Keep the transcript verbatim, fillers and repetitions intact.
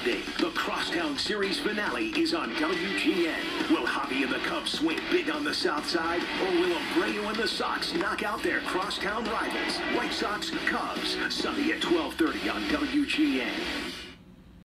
Sunday, the Crosstown Series finale is on W G N. Will Javi and the Cubs swing big on the south side, or will Abreu and the Sox knock out their crosstown rivals? White Sox, Cubs, Sunday at twelve thirty on W G N.